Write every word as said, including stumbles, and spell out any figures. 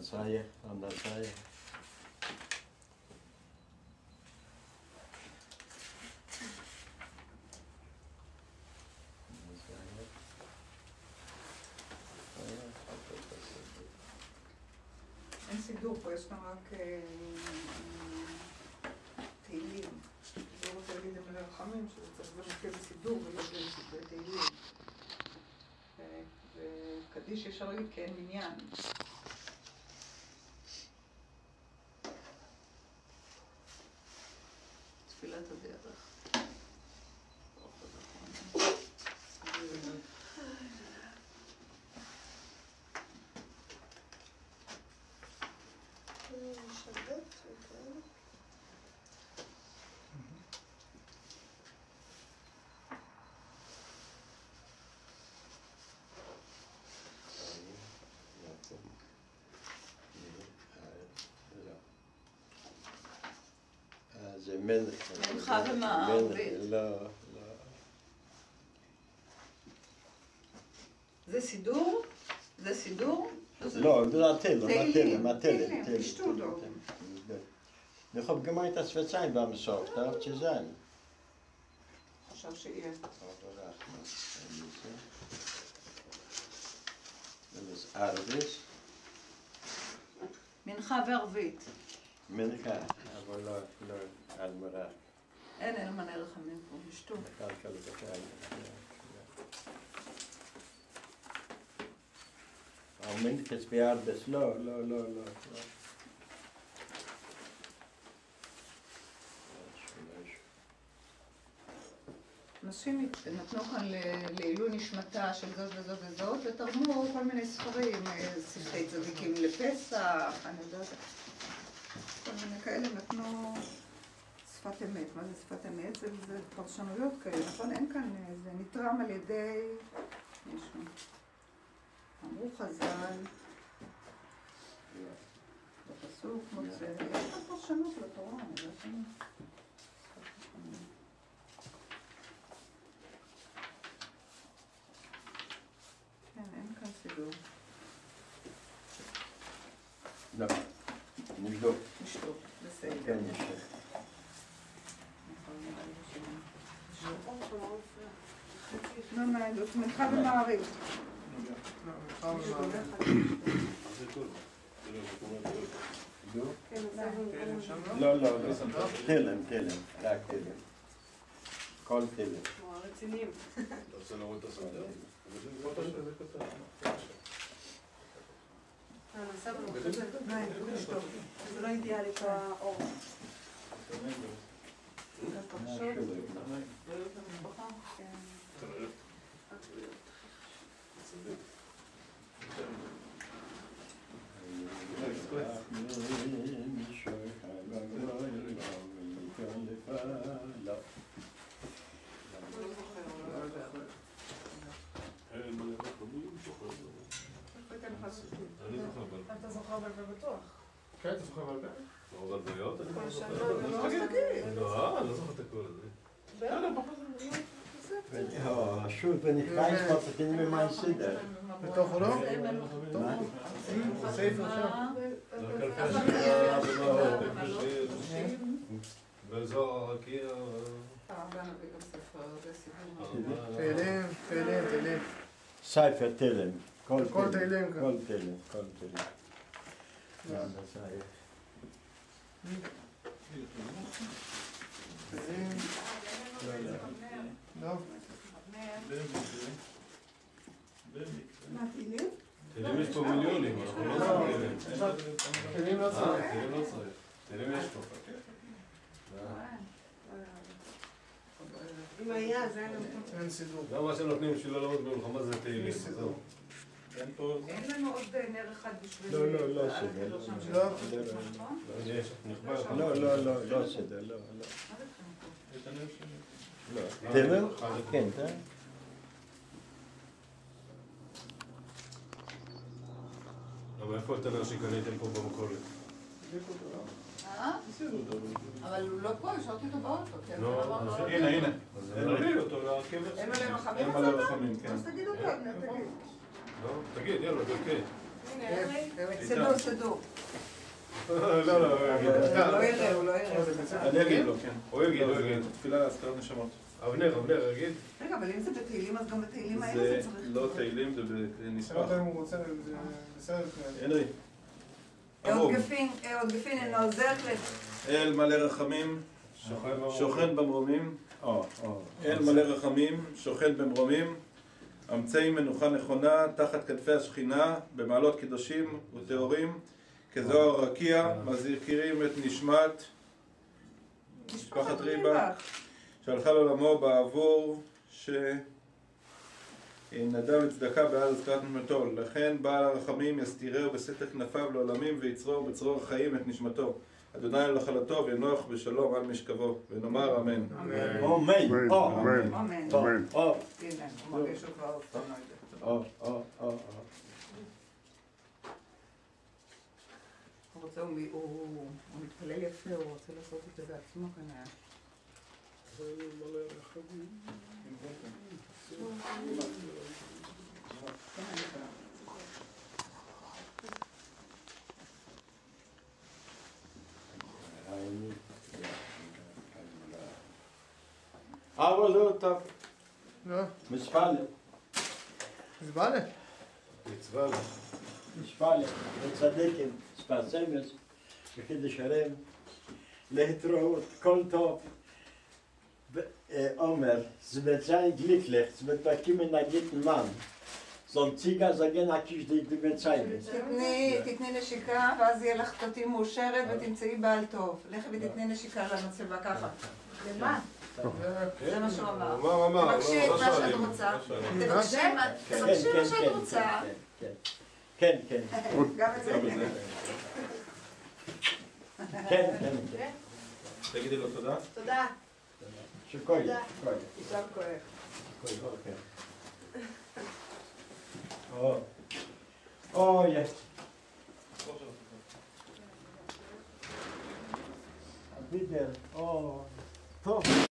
saya, anda saya. אין סידור פה, יש כאן רק תהילים. אני רוצה להגיד למלא רחמים, שזה צריך במקרה בסידור ולא בתהילים. וקדיש אפשר להגיד כי אין מניין. תפילת הדרך. זה מלך. מנחה ומערבית. לא, לא. זה סידור? זה סידור? לא, זה התלם, התלם, התלם. תלם, שטודו. Ich hab gemeint, das wird sein beim Besorg, darf zu sein. חשב שיהיה. Das ist Arabisch. מנחה וערבית. מנחה, אבל לא, לא, על מרק. אין, אין מנה רחמים פה, משטות. בקלקל בקל. אבל מנחה בארבס, לא, לא, לא, לא. אנשים נתנו כאן לעילוי נשמתה של זאת וזאת וזאת, ותרמו כל מיני ספרים, ספרי צדיקים לפסח, אני יודעת, כל מיני כאלה נתנו שפת אמת. מה זה שפת אמת? זה, זה פרשנויות כאלה, נכון? אין כאן, זה נתרם על ידי מישהו. אמרו חז"ל, בפסוק, מוצא, יש כאן פרשנות לתורה, אני יודעת שאני... כן, אין כאן סידור. לא, נבדוק. נשתוק, בסדר. כן, נשתוק. מה, מה, זאת מנחה ומעריב. מנחה ומעריב. לא, לא, לא. תלם, תלם. רק תלם. כל תלם. כמו הרציניים. אתה רוצה להראות את הסדר? אה, נעשה בנו. זה לא אידיאלי באור. זה פרשות. משפחה. כן. אתה זוכר בעל פה בטוח. כן, אתה זוכר בעל פה? לא רלוויות? אני לא זוכר. לא, אני לא זוכר את הכל הזה. שוב, ונכנס מפתינים ממי סידר. בתוכו לא? מה? ספר שם. באזור הרקיע... הרבה נביא גם ספר, זה סיפור. תהילים, תהילים, תהילים. ספר תלם. כל תהילים כאן. כל תלם, כל תלם. תהילים. לא. מה, תהילים? תהילים יש פה מיליונים, אנחנו לא צריכים. תהילים לא צריך. תהילים לא צריך. תהילים יש פה. אם היה, זה היה לנו... אין סידור. גם מה שנותנים בשביל לא למות במלחמה זה תהילים. אין לנו עוד נר אחד בשביל... לא, לא, לא סדר. לא. יש, נכבה לך. לא, לא, לא, לא סדר, לא, לא. מה זה כאן? לא. תלם? כן, אתה? אבל איפה את הנר שקניתם פה במכולת? אה? אבל הוא לא פה, השארתי אותו באוטו. לא, הנה, הנה. נביא אותו להרכבת. אין מלא רחמים? אין מלא רחמים, כן. אז תגיד אותו, תגיד. לא, תגיד, יאללה, תגיד. סדור, סדור. לא, לא, הוא יגיד. לא יראה, הוא לא יראה. אני אגיד לו, כן. הוא יגיד, הוא יגיד. תפילה להזכרת נשמות. אבנר, אבנר, יגיד. רגע, אבל אם זה בתהילים, אז גם בתהילים האלה זה זה צריך... לא תהילים, זה בנספח. שאלת אם הוא רוצה, זה בסדר. הנרי. עוד גפין, עוד גפין, אינו עוזר כלי. אל מלא רחמים, שוכן במרומים. אל מלא רחמים, שוכן במרומים. אמצעי מנוחה נכונה, תחת כתפי השכינה, במעלות קדושים וטהורים, כזוהר רקיע, מזכירים את נשמת משפחת ריבק, שהלכה לעולמו בעבור שנדע לצדקה בעד הזכרת נשמתו. לכן בעל הרחמים יסתירהו בסתר כנפיו לעולמים ויצרור בצרור החיים את נשמתו. אדוני על נחלתו וינוח בשלום על משכבו, ונאמר אמן. אמן. אמן. אמן. אמן. אמן. הנה, הוא מרגיש שהוא כבר אופן. או, או, או, או. הוא רוצה, הוא הוא מתפלל יפה, הוא רוצה לעשות את זה בעצמו כנראה. אבל לא טוב. לא, משפלה. זבאלה. מצווה. משפלה. וצדיקים. ספרסמס. וכדי שלם. להתראות. כל טוב. Omer, es wird sein glücklich, es wird bekommen einen guten Mann. Soll Zieger sagen, dass ich die Bezeichnung. תתני, תתני נשיקה, ואז יהיה לך תותי מאושרת ותמצאי בעל טוב. לכי ותתני נשיקה למצבה ככה. למה? זה מה שהוא אמר. אמר, אמר. תבקשי את מה שאת רוצה. תבקשי מה שאת רוצה. כן, כן. גם את זה. כן, כן. תגידי לו תודה. תודה. שכוי, שכוי. יישר כוח. או, או, יש. ביטר, או, טוב.